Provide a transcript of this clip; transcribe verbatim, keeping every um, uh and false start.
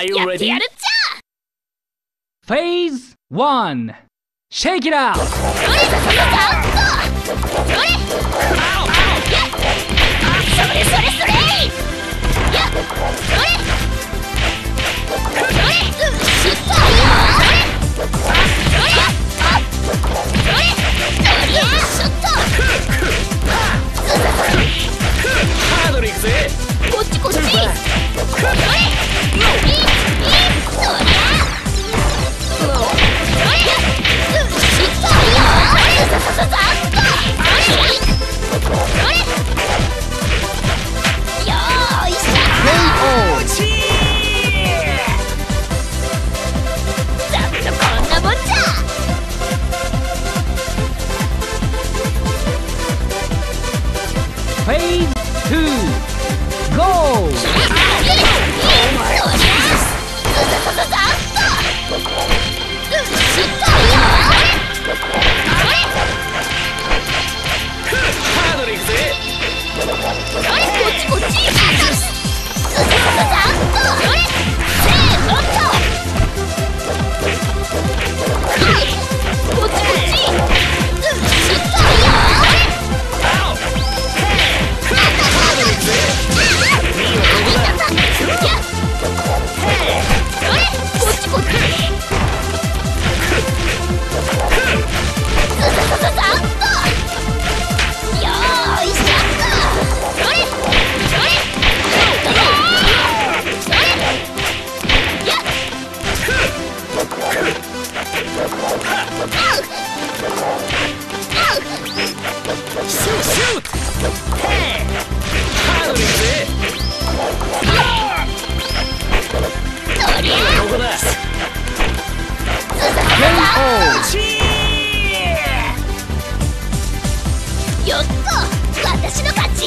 Are you やって ready? やるっちゃ。 Phase one. Shake it out. それそれそれそれそれそれやっそれそれしっかりよそれそれやっそれそりゃシュッとハードルいくぜ。 こっちこっちそれいいいいそりゃそれやっしっかりよザザザザッとそれそれよーいしょざっとこんなもんじゃ。 Phase two. Go. そりゃザザザザザッとしっかりよそれハードルいくぜ。 それこっちこっちザザザザザッとそれせーのっとはいこっちこっちしっかりよハードルいくぜ。 こっちこっちザザザザザッとよーいしょっとそれそれそれそれやっあうあうシューシュート。ハードルいくぜ。 そりゃここだ。 ザザザザザッとよっと私の勝ち。